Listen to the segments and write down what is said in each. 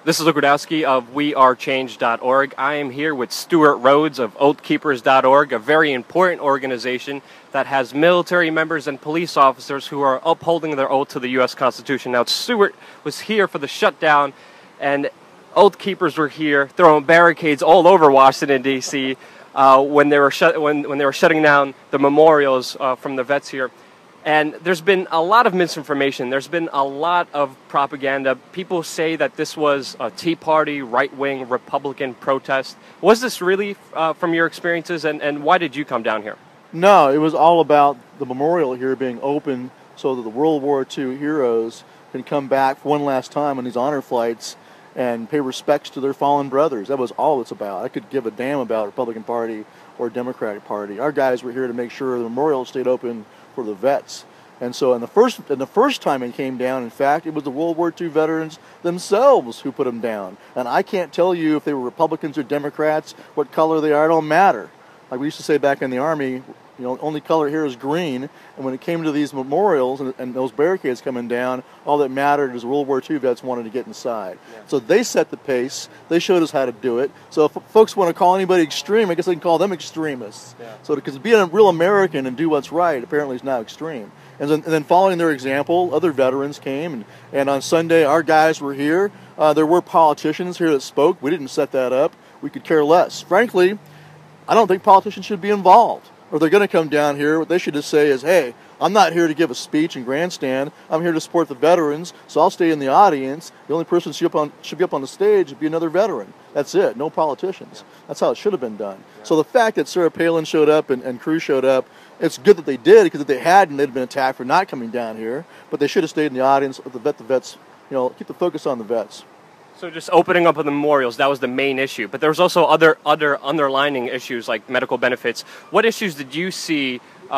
This is Rudkowski of wearechange.org. I am here with Stuart Rhodes of oathkeepers.org, a very important organization that has military members and police officers who are upholding their oath to the U.S. Constitution. Now, Stuart was here for the shutdown, and Oath Keepers were here throwing barricades all over Washington, D.C. When they were shutting down the memorials from the vets here. And there's been a lot of misinformation. There's been a lot of propaganda. People say that this was a Tea Party, right-wing Republican protest. Was this really from your experiences, and why did you come down here? No, it was all about the memorial here being open so that the World War II heroes can come back for one last time on these honor flights and pay respects to their fallen brothers. That was all it's about. I could give a damn about Republican Party or Democratic Party. Our guys were here to make sure the memorial stayed open for the vets. And so in the first time it came down, in fact, it was the World War II veterans themselves who put them down. And I can't tell you if they were Republicans or Democrats, what color they are, it don't matter. Like we used to say back in the Army, you know, only color here is green. And when it came to these memorials and those barricades coming down, all that mattered is World War II vets wanted to get inside. Yeah. So they set the pace. They showed us how to do it. So if folks want to call anybody extreme, I guess they can call them extremists. Yeah. So because being a real American and do what's right apparently is now extreme. And then following their example, other veterans came. And on Sunday, our guys were here. There were politicians here that spoke. We didn't set that up. We could care less. Frankly, I don't think politicians should be involved. Or they're going to come down here, what they should just say is, hey, I'm not here to give a speech and grandstand. I'm here to support the veterans, so I'll stay in the audience. The only person who should be up on the stage would be another veteran. That's it. No politicians. That's how it should have been done. Yeah. So the fact that Sarah Palin showed up and Cruz showed up, it's good that they did, because if they hadn't, they'd have been attacked for not coming down here. But they should have stayed in the audience to vet the vets, you know, keep the focus on the vets. So just opening up of the memorials, that was the main issue. But there was also other underlining issues like medical benefits. What issues did you see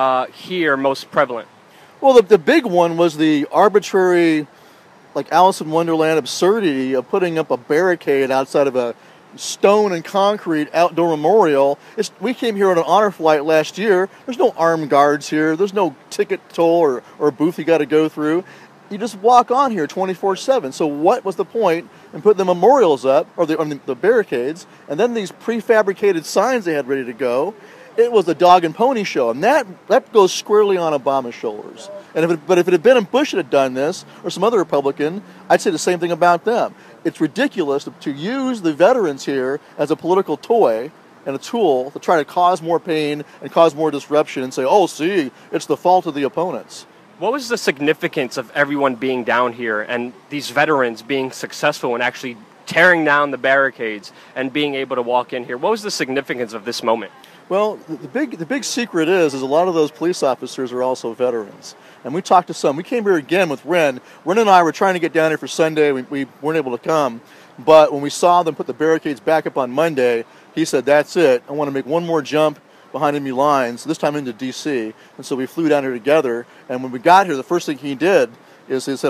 here most prevalent? Well, the big one was the arbitrary, like Alice in Wonderland absurdity of putting up a barricade outside of a stone and concrete outdoor memorial. We came here on an honor flight last year. There's no armed guards here. There's no ticket toll or booth you got to go through. You just walk on here 24/7. So what was the point in putting the memorials up, or the barricades, and then these prefabricated signs they had ready to go? It was a dog and pony show, and that goes squarely on Obama's shoulders. And if it had been Bush that had done this, or some other Republican, I'd say the same thing about them. It's ridiculous to use the veterans here as a political toy and a tool to try to cause more pain and cause more disruption and say, oh, see, it's the fault of the opponents. What was the significance of everyone being down here and these veterans being successful in actually tearing down the barricades and being able to walk in here? What was the significance of this moment? Well, the big secret is a lot of those police officers are also veterans. And we talked to some. We came here again with Ren. Ren and I were trying to get down here for Sunday. We weren't able to come. But when we saw them put the barricades back up on Monday, he said, that's it. I want to make one more jump behind enemy lines, this time into D.C. And so we flew down here together. And when we got here, the first thing he did is he said,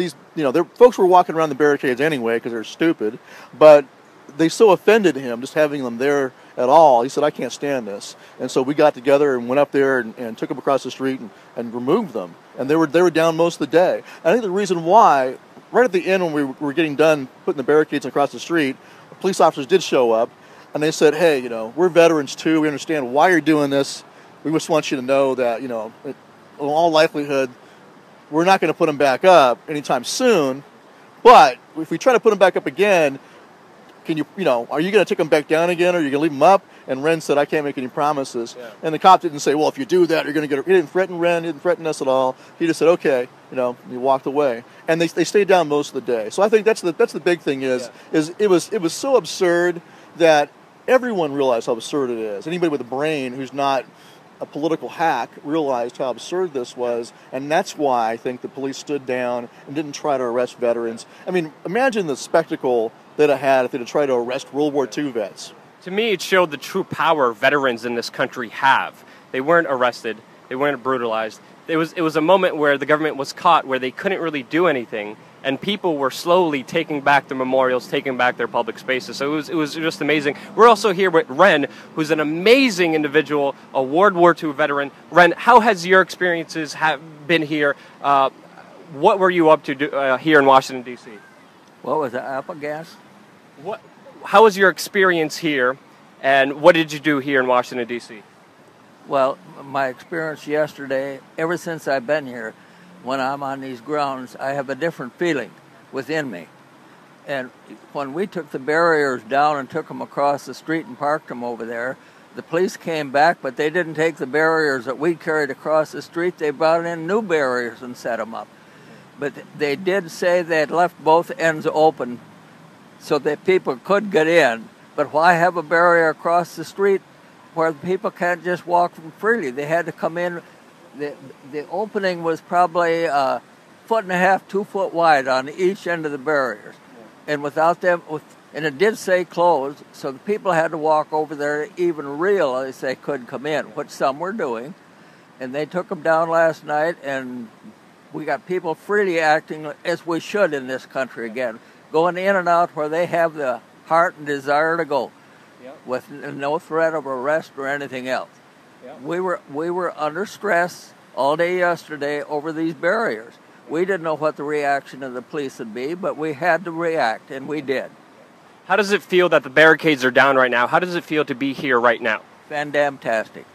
folks were walking around the barricades anyway because they're stupid, but they so offended him just having them there at all. He said, I can't stand this. And so we got together and went up there and took them across the street and removed them. And they were down most of the day. And I think the reason why, right at the end when we were getting done putting the barricades across the street, the police officers did show up. And they said, hey, we're veterans too. We understand why you're doing this. We just want you to know that, in all likelihood, we're not going to put them back up anytime soon. But if we try to put them back up again, are you going to take them back down again, or are you going to leave them up? And Ren said, I can't make any promises. Yeah. And the cop didn't say, well, if you do that, you're going to get. He didn't threaten Ren. He didn't threaten us at all. He just said, okay, he walked away. And they stayed down most of the day. So I think that's the big thing is it was so absurd that everyone realized how absurd it is. Anybody with a brain who's not a political hack realized how absurd this was, and that's why I think the police stood down and didn't try to arrest veterans. I mean, imagine the spectacle they'd have had if they'd have tried to arrest World War II vets. To me, it showed the true power veterans in this country have. They weren't arrested. They weren't brutalized. It was a moment where the government was caught, where they couldn't really do anything, and people were slowly taking back their memorials, taking back their public spaces. So it was just amazing. We're also here with Ren, who's an amazing individual, a World War II veteran. Ren, how has your experiences been here? What were you up to here in Washington, D.C.? What was that up against? How was your experience here, and what did you do here in Washington, D.C.? Well, my experience yesterday, ever since I've been here, when I'm on these grounds, I have a different feeling within me. And when we took the barriers down and took them across the street and parked them over there, the police came back, but they didn't take the barriers that we carried across the street. They brought in new barriers and set them up. But they did say they had left both ends open so that people could get in. But why have a barrier across the street where people can't just walk freely? They had to come in. The opening was probably a foot and a half, 2 foot wide on each end of the barriers. And without them, and it did say closed, so the people had to walk over there to even realize they couldn't come in, which some were doing. And they took them down last night, and we got people freely acting as we should in this country again, going in and out where they have the heart and desire to go, with no threat of arrest or anything else. We were under stress all day yesterday over these barriers. We didn't know what the reaction of the police would be, but we had to react, and we did. How does it feel that the barricades are down right now? How does it feel to be here right now? Fan-damn-tastic.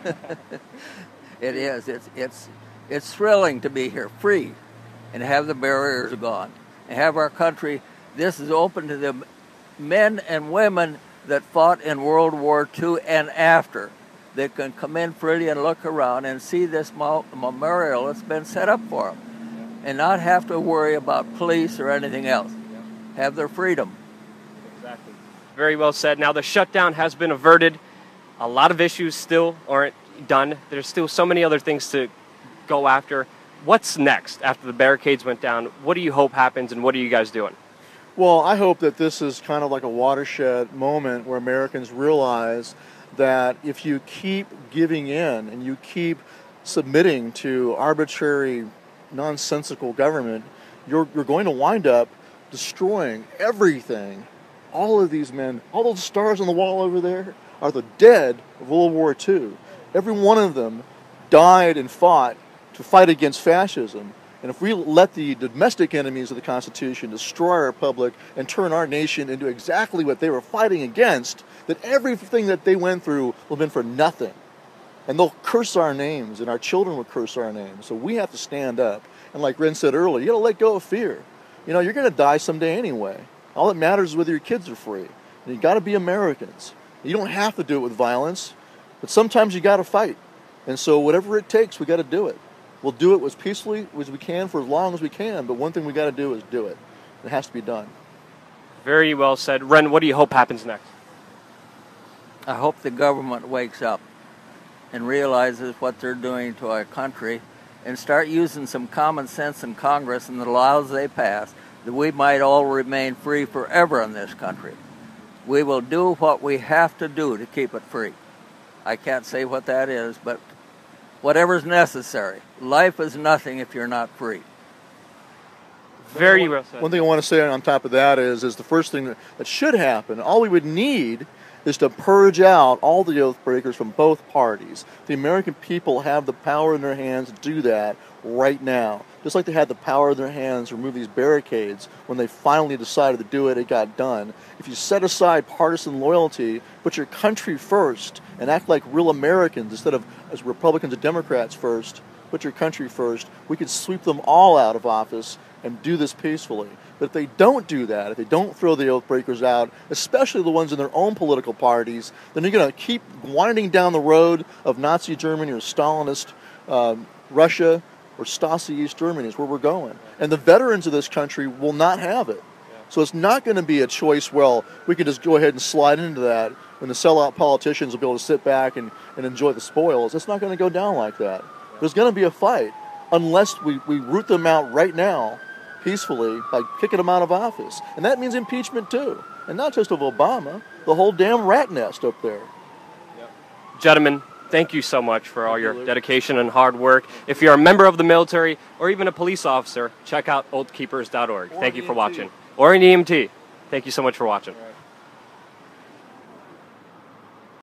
It is. It's thrilling to be here, free, and have the barriers gone, and have our country. This is open to the men and women that fought in World War II and after. They can come in freely and look around and see this memorial that's been set up for them, and not have to worry about police or anything else. Have their freedom. Exactly. Very well said. Now, the shutdown has been averted. A lot of issues still aren't done. There's still so many other things to go after. What's next after the barricades went down? What do you hope happens, and what are you guys doing? Well, I hope that this is kind of like a watershed moment where Americans realize that if you keep giving in and you keep submitting to arbitrary, nonsensical government, you're going to wind up destroying everything. All of these men, all those stars on the wall over there, are the dead of World War II. Every one of them died and fought to fight against fascism. And if we let the domestic enemies of the Constitution destroy our republic and turn our nation into exactly what they were fighting against, then everything that they went through will have been for nothing. And they'll curse our names, and our children will curse our names. So we have to stand up. And like Ren said earlier, you got to let go of fear. You know, you're going to die someday anyway. All that matters is whether your kids are free. And you got to be Americans. You don't have to do it with violence, but sometimes you got to fight. And so whatever it takes, we got to do it. We'll do it as peacefully as we can for as long as we can, but one thing we got to do is do it. It has to be done. Very well said. Ren, what do you hope happens next? I hope the government wakes up and realizes what they're doing to our country and start using some common sense in Congress and the laws they pass, that we might all remain free forever in this country. We will do what we have to do to keep it free. I can't say what that is, but whatever's necessary. Life is nothing if you're not free. Very well said. One thing I want to say on top of that is the first thing that should happen, all we would need is to purge out all the oath breakers from both parties. The American people have the power in their hands to do that right now. Just like they had the power in their hands to remove these barricades when they finally decided to do it, it got done. If you set aside partisan loyalty, put your country first, and act like real Americans instead of as Republicans and Democrats first, put your country first, we could sweep them all out of office and do this peacefully. But if they don't do that, if they don't throw the oath breakers out, especially the ones in their own political parties, then you're going to keep winding down the road of Nazi Germany or Stalinist Russia or Stasi East Germany is where we're going. And the veterans of this country will not have it. So it's not going to be a choice, well, we can just go ahead and slide into that when the sellout politicians will be able to sit back and enjoy the spoils. It's not going to go down like that. There's going to be a fight unless we root them out right now peacefully by kicking them out of office. And that means impeachment too. And not just of Obama, the whole damn rat nest up there. Gentlemen, thank you so much for all your dedication and hard work. If you're a member of the military or even a police officer, check out oathkeepers.org. Thank you for watching. Or an EMT. Thank you so much for watching.